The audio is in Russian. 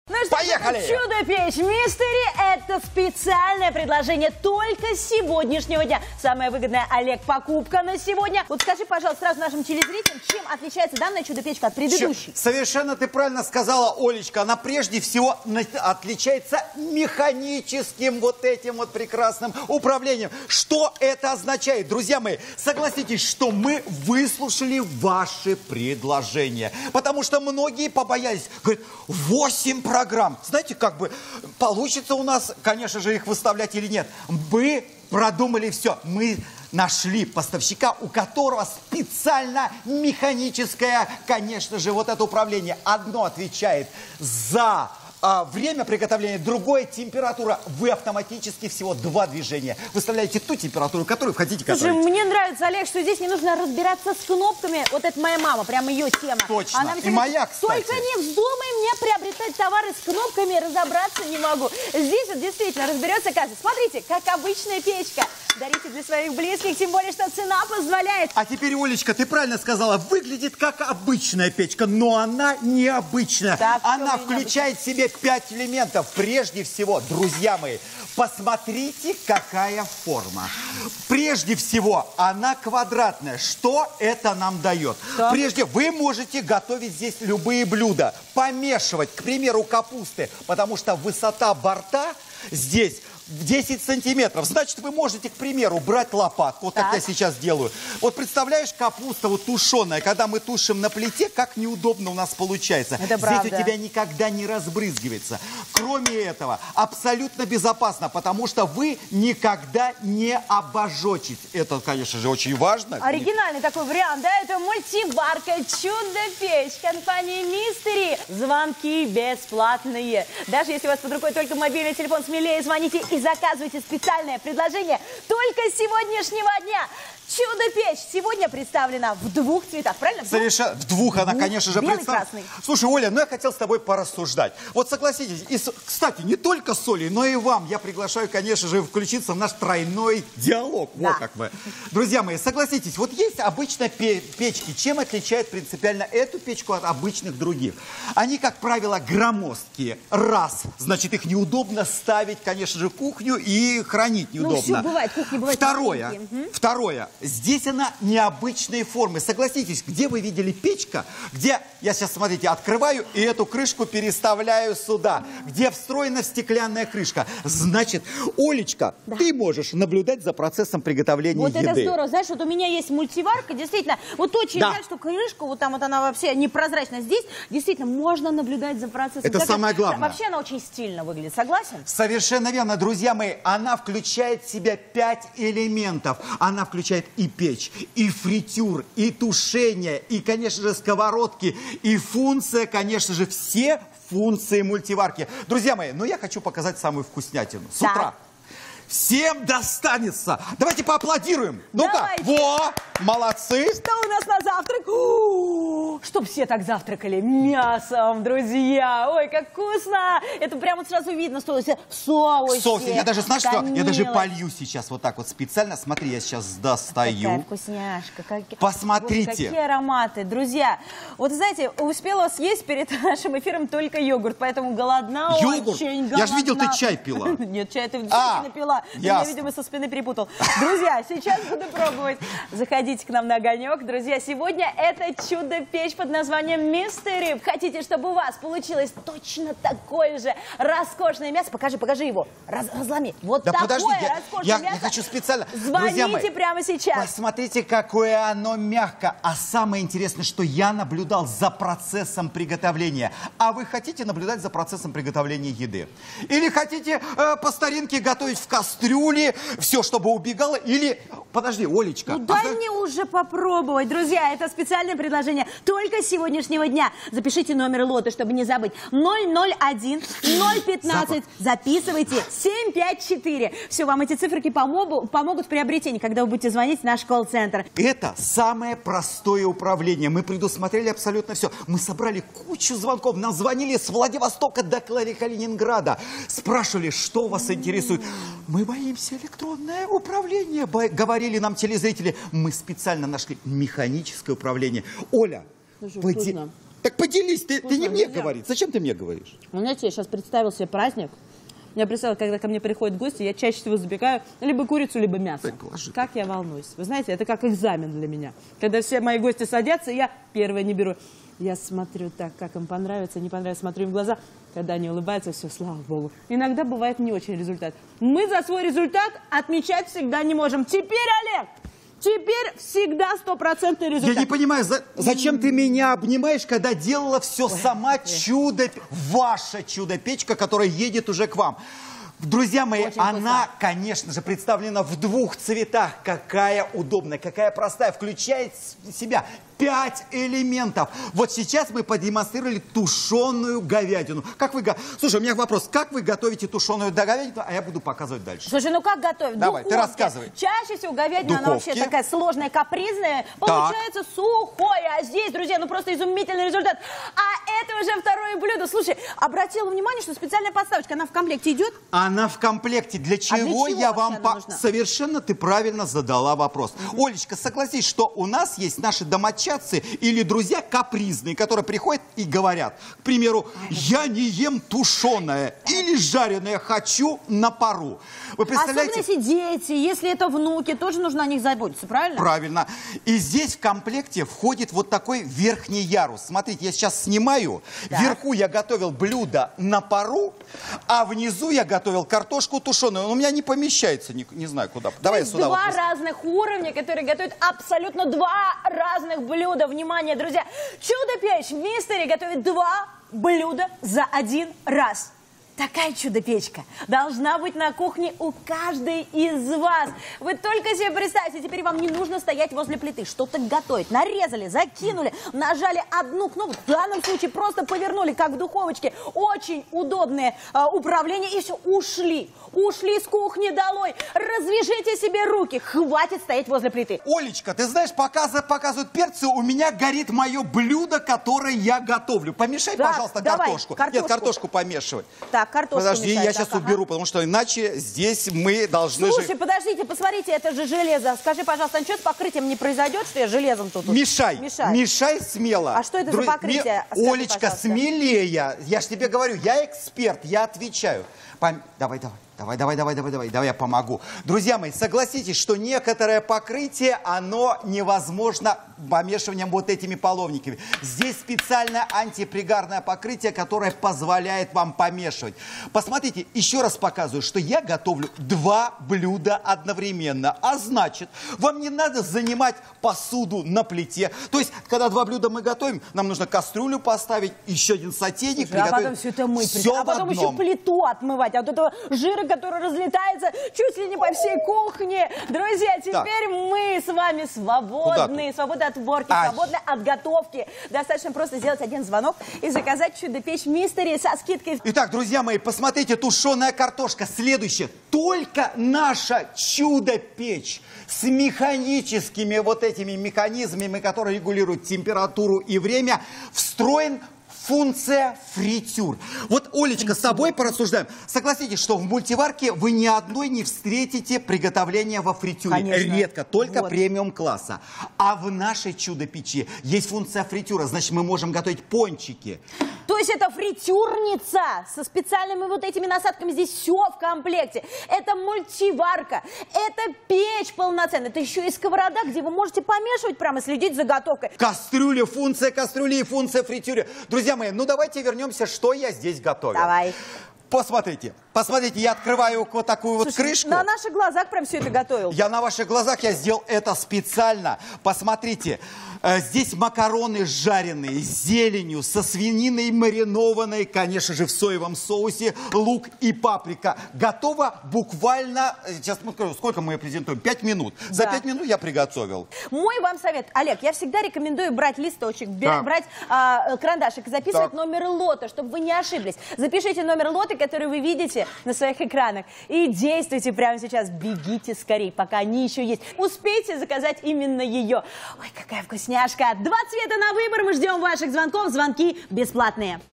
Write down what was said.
Ну что, Поехали! Чудо-печь Мистери – это специальное предложение только с сегодняшнего дня. Самая выгодная, Олег, покупка на сегодня. Вот скажи, пожалуйста, сразу нашим телезрителям, чем отличается данная чудо-печка от предыдущей? Совершенно ты правильно сказала, Олечка. Она прежде всего отличается механическим вот этим вот прекрасным управлением. Что это означает? Друзья мои, согласитесь, что мы выслушали ваши предложения. Потому что многие побоялись. Говорят, 8 программ. Знаете, как бы получится у нас, конечно же, их выставлять или нет. Мы продумали все. Мы нашли поставщика, у которого специально механическое, конечно же, вот это управление. Одно отвечает за время приготовления, другое температура. Вы автоматически всего 2 движения выставляете ту температуру, которую хотите готовить. Слушай, мне нравится, Олег, что здесь не нужно разбираться с кнопками. Вот это моя мама, прям ее тема. Точно. Она И моя, кстати. Только не вздумай мне приобретать товары с кнопками, разобраться не могу. Здесь вот действительно разберется каждый. Смотрите, как обычная печка. Дарите для своих близких, тем более, что цена позволяет. А теперь, Олечка, ты правильно сказала, выглядит как обычная печка, но она необычная. Да, она включает в себе 5 элементов. Прежде всего, друзья мои, посмотрите, какая форма. Прежде всего, она квадратная. Что это нам дает? Что? Прежде вы можете готовить здесь любые блюда, помешивать, к примеру, капусты, потому что высота борта здесь 10 сантиметров. Значит, вы можете, к примеру, брать лопатку, вот как я сейчас делаю. Вот представляешь, капуста вот тушеная, когда мы тушим на плите, как неудобно у нас получается. Это здесь правда. у тебя никогда не разбрызгивается. Кроме этого, абсолютно безопасно, потому что вы никогда не обожжете. Это, конечно же, очень важно. Оригинальный такой вариант, да? Это мультиварка «Чудо-печь» компании Мистери. Звонки бесплатные. Даже если у вас под рукой только мобильный телефон, смелее звоните и заказывайте специальное предложение только с сегодняшнего дня. Чудо-печь сегодня представлена в 2 цветах, правильно? Совершенно. В 2 она, конечно же, белый, представлена. красный. Слушай, Оля, ну я хотел с тобой порассуждать. Вот согласитесь, кстати, не только с Олей, но и вам я приглашаю, конечно же, включиться в наш тройной диалог. Да. Вот как мы. Друзья мои, согласитесь, вот есть обычно печки. Чем отличает принципиально эту печку от обычных других? Они, как правило, громоздкие. Раз, значит, их неудобно ставить, конечно же, в кухню и хранить неудобно. Ну, все бывает, кухни бывают. Второе. Здесь она необычной формы. Согласитесь, где вы видели печка, где, я сейчас, смотрите, открываю и эту крышку переставляю сюда, где встроена стеклянная крышка. Значит, Олечка, ты можешь наблюдать за процессом приготовления еды. Вот это здорово. Знаешь, вот у меня есть мультиварка, действительно, вот очень жаль, что крышка, вот там вот она вообще непрозрачна. Здесь действительно можно наблюдать за процессом. Это самое главное. Вообще она очень стильно выглядит, согласен? Совершенно верно, друзья мои. Она включает в себя 5 элементов. Она включает и печь, и фритюр, и тушение, и, конечно же, сковородки, и функция, конечно же, все функции мультиварки. Друзья мои, ну я хочу показать самую вкуснятину. С утра. Всем достанется. Давайте поаплодируем. Ну-ка. Во, молодцы. Что у нас на завтрак? Чтоб все так завтракали мясом, друзья. Ой, как вкусно. Это прямо сразу видно, что в соусе. В соусе. Я даже, знаешь что, я даже полью сейчас вот так вот специально. Смотри, я сейчас достаю. Какая вкусняшка. Посмотрите. Боже, какие ароматы. Друзья, вот знаете, успела съесть перед нашим эфиром только йогурт, поэтому голодна. Йогурт? Очень голодна. Я же видел, ты чай пила. Нет, чай ты напила. Я, видимо, со спины перепутал. Друзья, сейчас буду пробовать. Заходите к нам на огонек. Друзья, сегодня это чудо-печь под названием Мистери. Хотите, чтобы у вас получилось точно такое же роскошное мясо? Покажи его. Разломи. Вот да такое подожди, роскошное мясо. Я хочу специально. Звоните мои, прямо сейчас. Посмотрите, какое оно мягкое. А самое интересное, что я наблюдал за процессом приготовления. А вы хотите наблюдать за процессом приготовления еды? Или хотите по старинке готовить в кастрюле, все, чтобы убегало? Или... Подожди, Олечка. Ну, дай мне уже попробовать. Друзья, это специальное предложение только с сегодняшнего дня. Запишите номер лота, чтобы не забыть. 001 015. Записывайте 754. Все, вам эти циферки помогут в приобретении, когда вы будете звонить в наш колл-центр. Это самое простое управление. Мы предусмотрели абсолютно все. Мы собрали кучу звонков. Нам звонили с Владивостока до Калининграда. Спрашивали, что вас интересует. Мы боимся электронное управление, говорили нам телезрители. Мы специально нашли механическое управление. Оля, Так поделись, ты не мне говоришь. Зачем ты мне говоришь? Вы знаете, я сейчас представил себе праздник. Я представила, когда ко мне приходят гости, я чаще всего запекаю либо курицу, либо мясо. Как я волнуюсь. Вы знаете, это как экзамен для меня. Когда все мои гости садятся, я первое не беру. Я смотрю так, как им понравится, не понравится, смотрю им в глаза. Когда они улыбаются, все, слава богу. Иногда бывает не очень результат. Мы за свой результат отмечать всегда не можем. Теперь, Олег, теперь всегда 100% результат. Я не понимаю, зачем ты меня обнимаешь, когда делала все сама чудо, ваша чудо-печка, которая едет уже к вам. Друзья мои, очень она, вкусно. Конечно же, представлена в 2 цветах. Какая удобная, какая простая. Включает в себя 5 элементов. Вот сейчас мы продемонстрировали тушеную говядину. Слушай, у меня вопрос. Как вы готовите тушеную говядину, а я буду показывать дальше. Слушай, ну как готовить? Давай, ты рассказывай. Чаще всего говядина, она вообще такая сложная, капризная. Получается сухое. А здесь, друзья, ну просто изумительный результат. А это уже второе блюдо. Слушай, обратила внимание, что специальная подставочка, она в комплекте идет? Она в комплекте. Для чего я вам... Совершенно ты правильно задала вопрос. Олечка, согласись, что у нас есть наши домочадцы или друзья капризные, которые приходят и говорят, к примеру, я не ем тушеное или жареное, хочу на пару. Вы представляете? Особенно если дети, если это внуки, тоже нужно о них заботиться, правильно? Правильно. И здесь в комплекте входит вот такой верхний ярус. Смотрите, я сейчас снимаю. Так. Вверху я готовил блюдо на пару, а внизу я готовил картошку тушеную. Он у меня не помещается, не знаю куда. Давай сюда. Два разных уровня, которые готовят абсолютно 2 разных блюда. Внимание, друзья! Чудо-печь Мистери готовит 2 блюда за 1 раз. Такая чудо-печка должна быть на кухне у каждой из вас. Вы только себе представьте, теперь вам не нужно стоять возле плиты, что-то готовить. Нарезали, закинули, нажали одну кнопку, в данном случае просто повернули, как в духовочке. Очень удобное управление, и все, ушли. Ушли с кухни долой. Развяжите себе руки, хватит стоять возле плиты. Олечка, ты знаешь, показывают перцы, у меня горит мое блюдо, которое я готовлю. Помешай, так, пожалуйста, картошку. Нет, картошку помешивай. Так, картошку подожди, мешать, я сейчас уберу, потому что иначе здесь мы должны... Слушай, подождите, посмотрите, это же железо. Скажи, пожалуйста, ничего с покрытием не произойдет, что я железом тут? Мешай смело. А что это за покрытие? Олечка, смелее. Я ж тебе говорю, я эксперт, я отвечаю. Давай, я помогу. Друзья мои, согласитесь, что некоторое покрытие, оно невозможно помешиванием вот этими половниками. Здесь специальное антипригарное покрытие, которое позволяет вам помешивать. Посмотрите, еще раз показываю, что я готовлю 2 блюда одновременно. А значит, вам не надо занимать посуду на плите. То есть, когда 2 блюда мы готовим, нам нужно кастрюлю поставить, еще один сотейник, приготовить. А потом все это мыть, все а потом еще плиту отмывать от этого жира, который разлетается чуть ли не по всей кухне. Друзья, теперь мы с вами свободны. Свободны от уборки, свободны от готовки. Достаточно просто сделать 1 звонок и заказать чудо-печь Мистери со скидкой. Итак, друзья мои, посмотрите, тушеная картошка. Следующее. Только наша чудо-печь с механическими вот этими механизмами, которые регулируют температуру и время, встроен функция фритюр. Вот, Олечка, с тобой порассуждаем. Согласитесь, что в мультиварке вы ни одной не встретите приготовление во фритюре. Конечно. Редко, только премиум-класса. А в нашей чудо-печи есть функция фритюра. Значит, мы можем готовить пончики. То есть это фритюрница со специальными вот этими насадками. Здесь все в комплекте. Это мультиварка, это печь полноценная. Это еще и сковорода, где вы можете помешивать прямо, следить за готовкой. Кастрюля, функция кастрюли и функция фритюра. Друзья мои, ну давайте вернемся, что я здесь готовил. Давай. Посмотрите, я открываю вот такую вот крышку. На наших глазах прям все это готовил. На ваших глазах я сделал это специально. Посмотрите, здесь макароны жареные с зеленью, со свининой маринованной, конечно же, в соевом соусе, лук и паприка. Готово буквально, сейчас сколько мы ее презентуем? 5 минут. За 5 минут я приготовил. Мой вам совет, Олег, я всегда рекомендую брать листочек, брать карандашик, записывать номер лота, чтобы вы не ошиблись. Запишите номер лота, который вы видите на своих экранах. И действуйте прямо сейчас. Бегите скорее, пока они еще есть. Успейте заказать именно ее. Ой, какая вкусняшка. 2 цвета на выбор. Мы ждем ваших звонков. Звонки бесплатные.